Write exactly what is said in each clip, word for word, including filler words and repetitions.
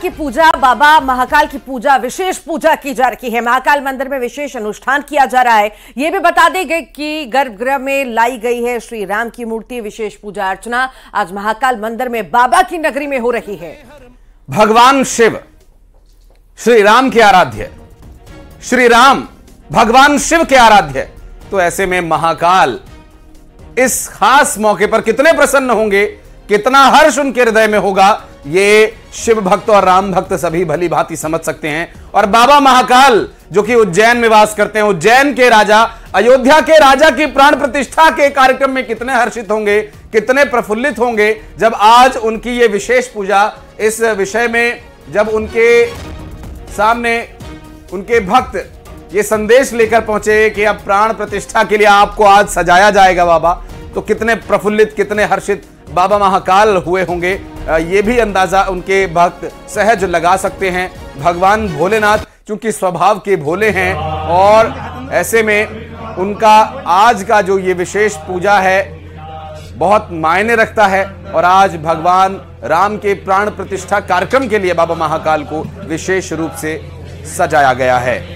की पूजा, बाबा महाकाल की पूजा, विशेष पूजा की जा रही है। महाकाल मंदिर में विशेष अनुष्ठान किया जा रहा है। यह भी बता दें कि गर्भगृह में लाई गई है श्री राम की मूर्ति। विशेष पूजा अर्चना आज महाकाल मंदिर में बाबा की नगरी में हो रही है। भगवान शिव श्री राम के आराध्य, श्री राम भगवान शिव के आराध्य, तो ऐसे में महाकाल इस खास मौके पर कितने प्रसन्न होंगे, कितना हर्ष उनके हृदय में होगा, ये शिव भक्त और राम भक्त सभी भली भांति समझ सकते हैं। और बाबा महाकाल जो कि उज्जैन में वास करते हैं, उज्जैन के राजा, अयोध्या के राजा की प्राण प्रतिष्ठा के कार्यक्रम में कितने हर्षित होंगे, कितने प्रफुल्लित होंगे जब आज उनकी ये विशेष पूजा, इस विषय में जब उनके सामने उनके भक्त ये संदेश लेकर पहुंचे कि अब प्राण प्रतिष्ठा के लिए आपको आज सजाया जाएगा बाबा, तो कितने प्रफुल्लित, कितने हर्षित बाबा महाकाल हुए होंगे, ये भी अंदाजा उनके भक्त सहज लगा सकते हैं। भगवान भोलेनाथ चूंकि स्वभाव के भोले हैं और ऐसे में उनका आज का जो ये विशेष पूजा है बहुत मायने रखता है। और आज भगवान राम के प्राण प्रतिष्ठा कार्यक्रम के लिए बाबा महाकाल को विशेष रूप से सजाया गया है।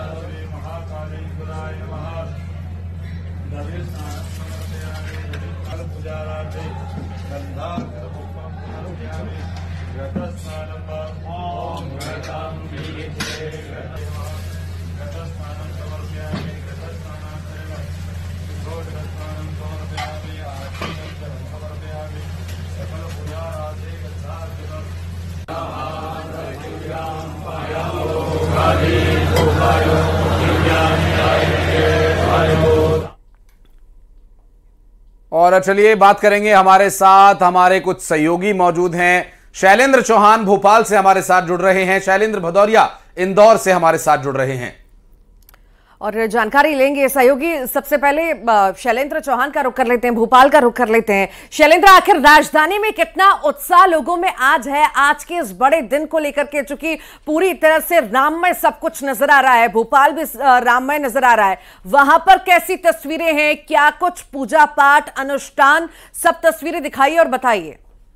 और चलिए बात करेंगे, हमारे साथ हमारे कुछ सहयोगी मौजूद हैं। शैलेंद्र चौहान भोपाल से हमारे साथ जुड़ रहे हैं, शैलेंद्र भदौरिया इंदौर से हमारे साथ जुड़ रहे हैं और जानकारी लेंगे। सहयोगी, सबसे पहले शैलेंद्र चौहान का रुख कर लेते हैं, भोपाल का रुख कर लेते हैं। शैलेंद्र, आखिर राजधानी में कितना उत्साह लोगों में आज है, आज के इस बड़े दिन को लेकर के? चूंकि पूरी तरह से राममय सब कुछ नजर आ रहा है, भोपाल भी राममय नजर आ रहा है, वहां पर कैसी तस्वीरें हैं? क्या कुछ पूजा पाठ, अनुष्ठान, सब तस्वीरें दिखाइए और बताइए।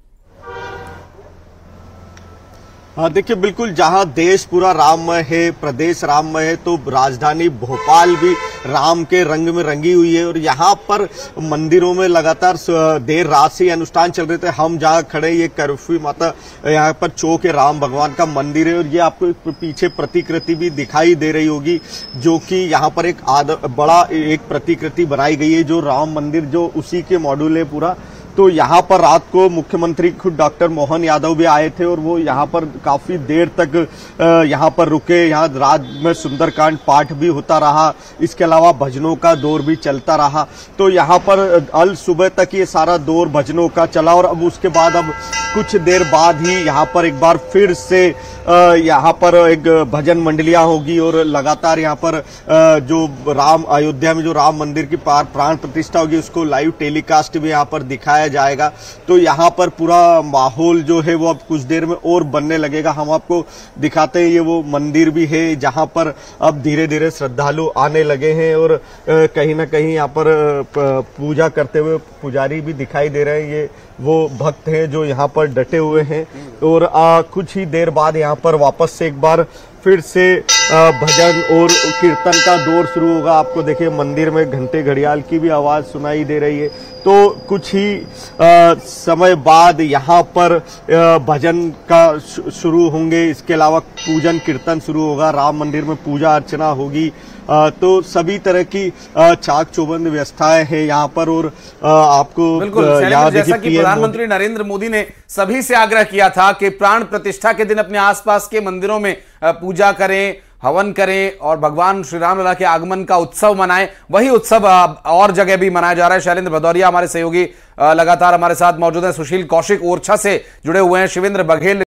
हाँ, देखिए, बिल्कुल जहां देश पूरा राममय है, प्रदेश राममय है, तो राजधानी भोपाल भी राम के रंग में रंगी हुई है। और यहाँ पर मंदिरों में लगातार देर रात से अनुष्ठान चल रहे थे। हम जहाँ खड़े, ये कर्फ्यू माता यहाँ पर चौक है, राम भगवान का मंदिर है। और ये आपको पीछे प्रतिकृति भी दिखाई दे रही होगी, जो कि यहाँ पर एक आद, बड़ा एक प्रतिकृति बनाई गई है, जो राम मंदिर जो उसी के मॉड्यूल है पूरा। तो यहाँ पर रात को मुख्यमंत्री खुद डॉक्टर मोहन यादव भी आए थे और वो यहाँ पर काफी देर तक यहाँ पर रुके। यहाँ रात में सुंदरकांड पाठ भी होता रहा, इसके अलावा भजनों का दौर भी चलता रहा। तो यहाँ पर अल सुबह तक ये सारा दौर भजनों का चला और अब उसके बाद अब कुछ देर बाद ही यहाँ पर एक बार फिर से यहाँ पर एक भजन मंडलियां होगी और लगातार यहाँ पर जो राम अयोध्या में जो राम मंदिर की प्राण प्रतिष्ठा होगी उसको लाइव टेलीकास्ट भी यहाँ पर दिखाया जाएगा। तो यहाँ पर पूरा माहौल जो है वो अब कुछ देर में और बनने लगेगा। हम आपको दिखाते हैं, ये वो मंदिर भी है जहाँ पर अब धीरे धीरे श्रद्धालु आने लगे हैं और कहीं ना कहीं यहाँ पर पूजा करते हुए पुजारी भी दिखाई दे रहे हैं। ये वो भक्त हैं जो यहाँ पर डटे हुए हैं और आ, कुछ ही देर बाद यहाँ पर वापस से एक बार फिर से आ, भजन और कीर्तन का दौर शुरू होगा। आपको देखिए मंदिर में घंटे घड़ियाल की भी आवाज सुनाई दे रही है। तो कुछ ही आ, समय बाद यहाँ पर आ, भजन का शुरू होंगे, इसके अलावा पूजन कीर्तन शुरू होगा, राम मंदिर में पूजा अर्चना होगी। आ, तो सभी तरह की चाक चौबंद व्यवस्थाएं हैं यहाँ पर। और आ, आपको बिल्कुल जैसा कि प्रधानमंत्री नरेंद्र मोदी ने सभी से आग्रह किया था कि प्राण प्रतिष्ठा के दिन अपने आसपास के मंदिरों में पूजा करें, हवन करें और भगवान श्री राम लला के आगमन का उत्सव मनाएं, वही उत्सव और जगह भी मनाया जा रहा है। शैलेंद्र भदौरिया हमारे सहयोगी लगातार हमारे साथ मौजूद हैं। सुशील कौशिक ओरछा से जुड़े हुए हैं, शिवेंद्र बघेल